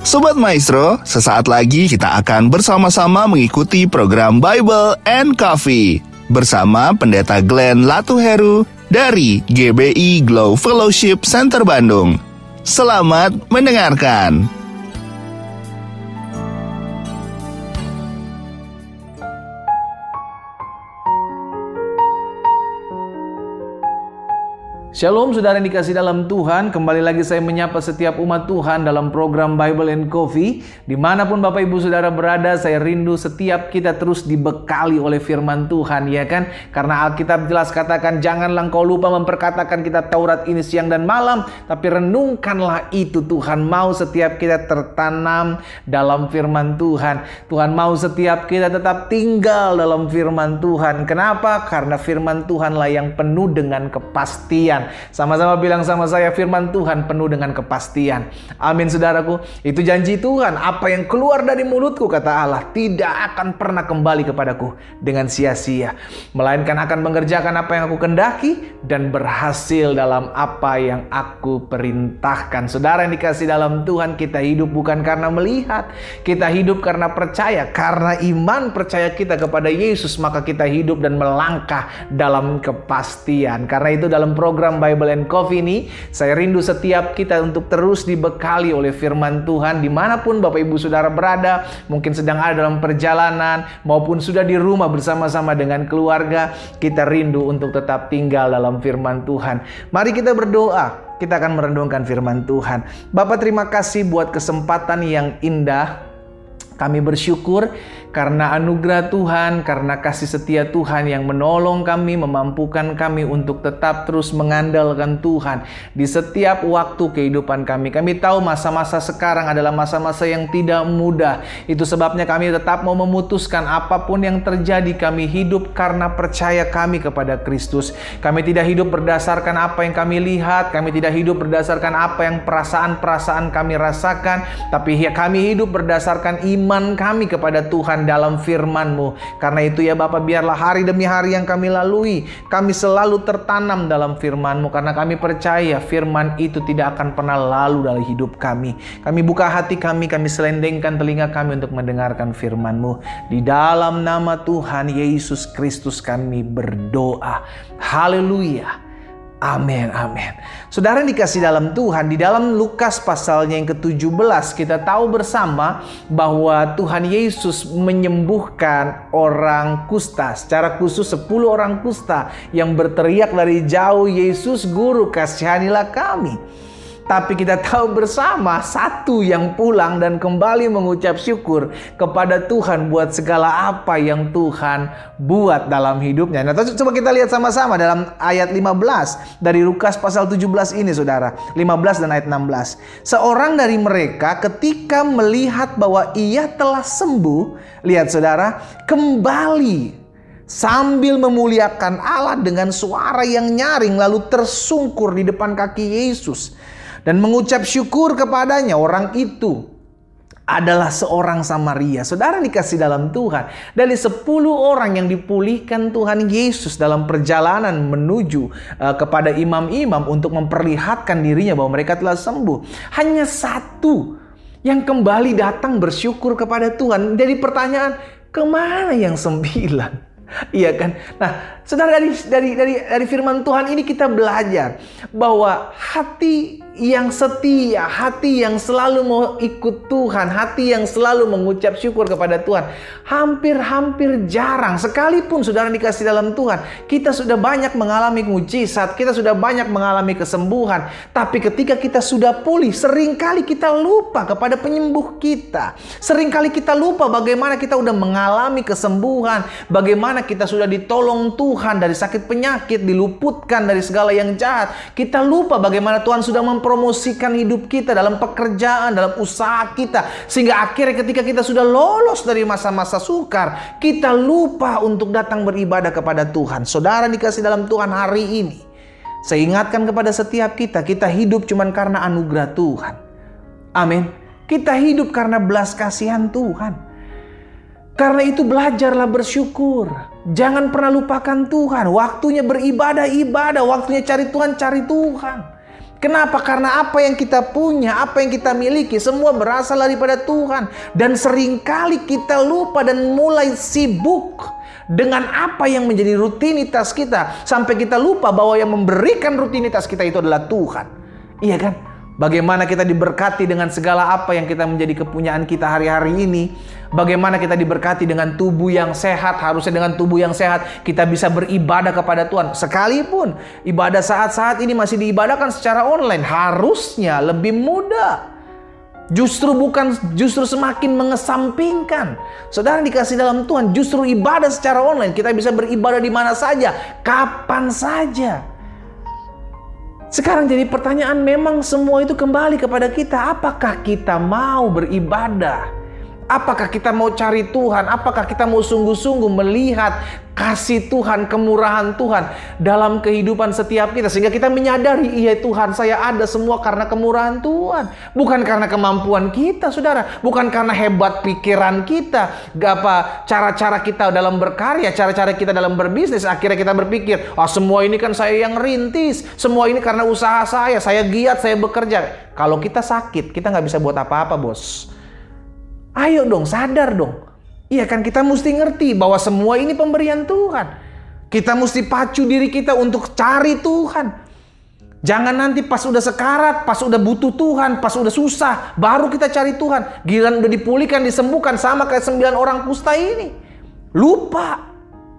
Sobat Maestro, sesaat lagi kita akan bersama-sama mengikuti program Bible and Coffee bersama Pendeta Glenn Latuheru dari GBI Glow Fellowship Center Bandung. Selamat mendengarkan. Shalom saudara yang dikasih dalam Tuhan, kembali lagi saya menyapa setiap umat Tuhan dalam program Bible and Coffee. Dimanapun Bapak Ibu Saudara berada, saya rindu setiap kita terus dibekali oleh firman Tuhan, ya kan? Karena Alkitab jelas katakan, janganlah engkau lupa memperkatakan kitab Taurat ini siang dan malam, tapi renungkanlah itu. Tuhan mau setiap kita tertanam dalam firman Tuhan. Tuhan mau setiap kita tetap tinggal dalam firman Tuhan. Kenapa? Karena firman Tuhanlah yang penuh dengan kepastian. Sama-sama bilang sama saya, firman Tuhan penuh dengan kepastian. Amin saudaraku. Itu janji Tuhan. Apa yang keluar dari mulutku, kata Allah, tidak akan pernah kembali kepadaku dengan sia-sia, melainkan akan mengerjakan apa yang aku kendaki dan berhasil dalam apa yang aku perintahkan. Saudara yang dikasih dalam Tuhan, kita hidup bukan karena melihat, kita hidup karena percaya. Karena iman percaya kita kepada Yesus, maka kita hidup dan melangkah dalam kepastian. Karena itu dalam program Bible and Coffee ini, saya rindu setiap kita untuk terus dibekali oleh firman Tuhan. Dimanapun Bapak Ibu Saudara berada, mungkin sedang ada dalam perjalanan maupun sudah di rumah bersama-sama dengan keluarga, kita rindu untuk tetap tinggal dalam firman Tuhan. Mari kita berdoa, kita akan merenungkan firman Tuhan. Bapa, terima kasih buat kesempatan yang indah. Kami bersyukur karena anugerah Tuhan, karena kasih setia Tuhan yang menolong kami, memampukan kami untuk tetap terus mengandalkan Tuhan di setiap waktu kehidupan kami. Kami tahu masa-masa sekarang adalah masa-masa yang tidak mudah. Itu sebabnya kami tetap mau memutuskan apapun yang terjadi, kami hidup karena percaya kami kepada Kristus. Kami tidak hidup berdasarkan apa yang kami lihat, kami tidak hidup berdasarkan apa yang perasaan-perasaan kami rasakan, tapi kami hidup berdasarkan iman kami kepada Tuhan dalam firman-Mu. Karena itu ya Bapa, biarlah hari demi hari yang kami lalui, kami selalu tertanam dalam firman-Mu, karena kami percaya firman itu tidak akan pernah lalu dalam hidup kami. Kami buka hati kami selendengkan telinga kami untuk mendengarkan firman-Mu. Di dalam nama Tuhan Yesus Kristus kami berdoa. Haleluya. Amin, amin. Saudara yang dikasih dalam Tuhan, di dalam Lukas pasalnya yang ke-17, kita tahu bersama bahwa Tuhan Yesus menyembuhkan orang kusta. Secara khusus 10 orang kusta yang berteriak dari jauh, "Yesus Guru, kasihanilah kami." Tapi kita tahu bersama, satu yang pulang dan kembali mengucap syukur kepada Tuhan buat segala apa yang Tuhan buat dalam hidupnya. Nah, coba kita lihat sama-sama dalam ayat 15 dari Lukas pasal 17 ini, saudara. 15 dan ayat 16. Seorang dari mereka ketika melihat bahwa ia telah sembuh, lihat saudara, kembali sambil memuliakan Allah dengan suara yang nyaring, lalu tersungkur di depan kaki Yesus dan mengucap syukur kepadanya. Orang itu adalah seorang Samaria. Saudara dikasih dalam Tuhan, dari 10 orang yang dipulihkan Tuhan Yesus dalam perjalanan menuju kepada imam-imam untuk memperlihatkan dirinya bahwa mereka telah sembuh, hanya satu yang kembali datang bersyukur kepada Tuhan. Jadi pertanyaan, kemana yang 9? Iya kan? Nah, saudara, dari firman Tuhan ini kita belajar bahwa hati yang setia, hati yang selalu mau ikut Tuhan, hati yang selalu mengucap syukur kepada Tuhan, hampir jarang. Sekalipun saudara dikasih dalam Tuhan, kita sudah banyak mengalami mujizat, kita sudah banyak mengalami kesembuhan, tapi ketika kita sudah pulih, seringkali kita lupa kepada penyembuh kita. Seringkali kita lupa bagaimana kita sudah mengalami kesembuhan, bagaimana kita sudah ditolong Tuhan dari sakit penyakit, diluputkan dari segala yang jahat. Kita lupa bagaimana Tuhan sudah mempromosikan hidup kita dalam pekerjaan, dalam usaha kita, sehingga akhirnya ketika kita sudah lolos dari masa-masa sukar, kita lupa untuk datang beribadah kepada Tuhan. Saudara dikasih dalam Tuhan, hari ini saya ingatkan kepada setiap kita, kita hidup cuma karena anugerah Tuhan. Amin. Kita hidup karena belas kasihan Tuhan. Karena itu belajarlah bersyukur. Jangan pernah lupakan Tuhan. Waktunya beribadah, ibadah. Waktunya cari Tuhan, cari Tuhan. Kenapa? Karena apa yang kita punya, apa yang kita miliki, semua berasal daripada Tuhan. Dan seringkali kita lupa dan mulai sibuk dengan apa yang menjadi rutinitas kita. Sampai kita lupa bahwa yang memberikan rutinitas kita itu adalah Tuhan. Iya kan? Bagaimana kita diberkati dengan segala apa yang kita menjadi kepunyaan kita hari-hari ini. Bagaimana kita diberkati dengan tubuh yang sehat. Harusnya dengan tubuh yang sehat kita bisa beribadah kepada Tuhan. Sekalipun ibadah saat-saat ini masih diibadahkan secara online, harusnya lebih mudah. Justru semakin mengesampingkan. Saudara dikasih dalam Tuhan, justru ibadah secara online. Kita bisa beribadah di mana saja, kapan saja. Sekarang jadi pertanyaan, memang semua itu kembali kepada kita. Apakah kita mau beribadah? Apakah kita mau cari Tuhan? Apakah kita mau sungguh-sungguh melihat kasih Tuhan, kemurahan Tuhan dalam kehidupan setiap kita? Sehingga kita menyadari, iya Tuhan, saya ada semua karena kemurahan Tuhan. Bukan karena kemampuan kita, saudara. Bukan karena hebat pikiran kita. Cara-cara kita dalam berkarya, cara-cara kita dalam berbisnis. Akhirnya kita berpikir, semua ini kan saya yang rintis. Semua ini karena usaha saya giat, saya bekerja. Kalau kita sakit, kita nggak bisa buat apa-apa, bos. Ayo dong, sadar dong. Iya kan, kita mesti ngerti bahwa semua ini pemberian Tuhan. Kita mesti pacu diri kita untuk cari Tuhan. Jangan nanti pas udah sekarat, pas udah butuh Tuhan, pas udah susah, baru kita cari Tuhan. Giliran udah dipulihkan, disembuhkan, sama kayak 9 orang kusta ini. Lupa.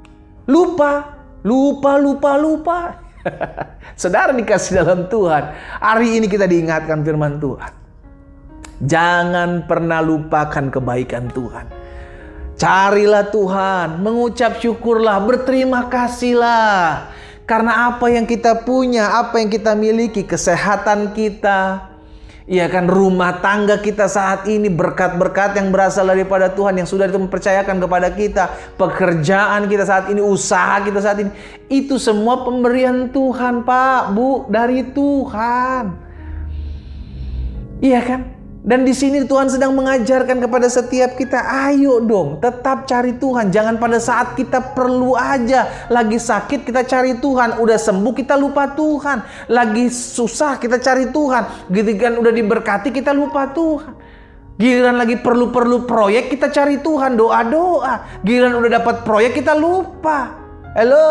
Saudara dikasih dalam Tuhan, hari ini kita diingatkan firman Tuhan. Jangan pernah lupakan kebaikan Tuhan. Carilah Tuhan, mengucap syukurlah, berterima kasihlah. Karena apa yang kita punya, apa yang kita miliki, kesehatan kita, ya kan, rumah tangga kita saat ini, berkat-berkat yang berasal daripada Tuhan yang sudah dipercayakan kepada kita, pekerjaan kita saat ini, usaha kita saat ini, itu semua pemberian Tuhan, Pak, Bu, dari Tuhan. Iya kan? Dan di sini Tuhan sedang mengajarkan kepada setiap kita, ayo dong, tetap cari Tuhan. Jangan pada saat kita perlu aja, lagi sakit kita cari Tuhan, udah sembuh kita lupa Tuhan, lagi susah kita cari Tuhan, giliran udah diberkati kita lupa Tuhan, giliran lagi perlu proyek kita cari Tuhan, doa-doa, giliran udah dapat proyek kita lupa. Halo,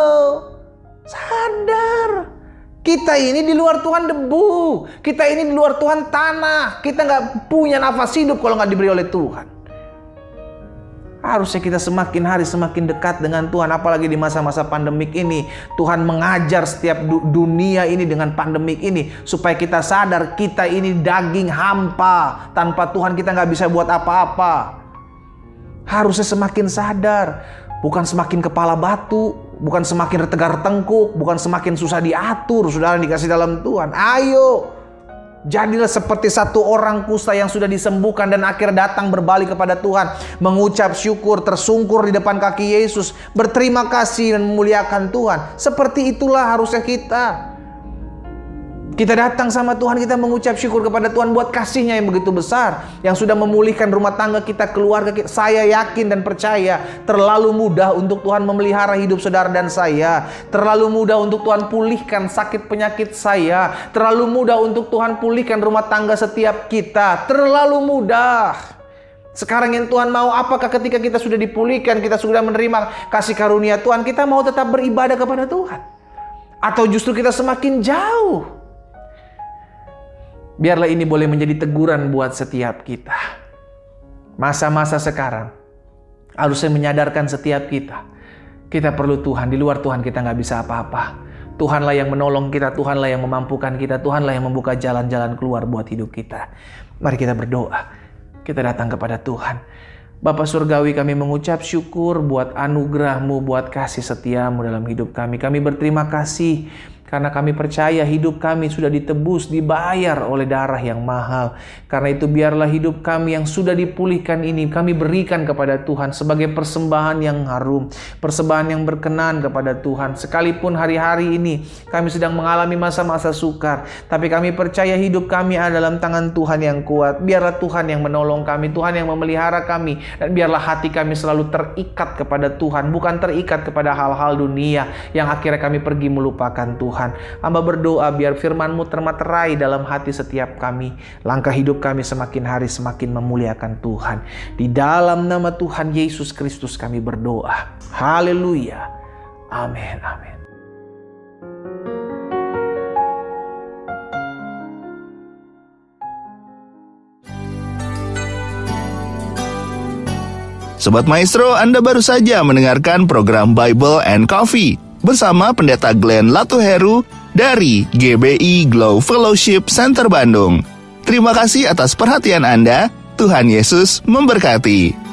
sadar. Kita ini di luar Tuhan debu. Kita ini di luar Tuhan tanah. Kita nggak punya nafas hidup kalau nggak diberi oleh Tuhan. Harusnya kita semakin hari semakin dekat dengan Tuhan. Apalagi di masa-masa pandemik ini. Tuhan mengajar setiap dunia ini dengan pandemik ini. Supaya kita sadar kita ini daging hampa. Tanpa Tuhan kita nggak bisa buat apa-apa. Harusnya semakin sadar. Bukan semakin kepala batu, bukan semakin tegar tengkuk, bukan semakin susah diatur. Saudara dikasih dalam Tuhan, ayo jadilah seperti satu orang kusta yang sudah disembuhkan dan akhirnya datang berbalik kepada Tuhan, mengucap syukur, tersungkur di depan kaki Yesus, berterima kasih dan memuliakan Tuhan. Seperti itulah harusnya kita. Kita datang sama Tuhan, kita mengucap syukur kepada Tuhan buat kasih-Nya yang begitu besar, yang sudah memulihkan rumah tangga kita, keluarga kita. Saya yakin dan percaya terlalu mudah untuk Tuhan memelihara hidup saudara dan saya. Terlalu mudah untuk Tuhan pulihkan sakit penyakit saya. Terlalu mudah untuk Tuhan pulihkan rumah tangga setiap kita. Terlalu mudah. Sekarang yang Tuhan mau, apakah ketika kita sudah dipulihkan, kita sudah menerima kasih karunia Tuhan, kita mau tetap beribadah kepada Tuhan? Atau justru kita semakin jauh? Biarlah ini boleh menjadi teguran buat setiap kita. Masa-masa sekarang harusnya menyadarkan setiap kita. Kita perlu Tuhan, di luar Tuhan kita nggak bisa apa-apa. Tuhanlah yang menolong kita, Tuhanlah yang memampukan kita, Tuhanlah yang membuka jalan-jalan keluar buat hidup kita. Mari kita berdoa. Kita datang kepada Tuhan. Bapa Surgawi, kami mengucap syukur buat anugerah-Mu, buat kasih setia-Mu dalam hidup kami. Kami berterima kasih karena kami percaya hidup kami sudah ditebus, dibayar oleh darah yang mahal. Karena itu biarlah hidup kami yang sudah dipulihkan ini kami berikan kepada Tuhan sebagai persembahan yang harum, persembahan yang berkenan kepada Tuhan. Sekalipun hari-hari ini kami sedang mengalami masa-masa sukar, tapi kami percaya hidup kami ada dalam tangan Tuhan yang kuat. Biarlah Tuhan yang menolong kami, Tuhan yang memelihara kami, dan biarlah hati kami selalu terikat kepada Tuhan, bukan terikat kepada hal-hal dunia yang akhirnya kami pergi melupakan Tuhan. Tuhan. Hamba berdoa biar firman-Mu termaterai dalam hati setiap kami. Langkah hidup kami semakin hari semakin memuliakan Tuhan. Di dalam nama Tuhan Yesus Kristus kami berdoa. Haleluya. Amin. Amin. Sobat Maestro, Anda baru saja mendengarkan program Bible and Coffee bersama Pendeta Glenn Latuheru dari GBI Glow Fellowship Center Bandung. Terima kasih atas perhatian Anda. Tuhan Yesus memberkati.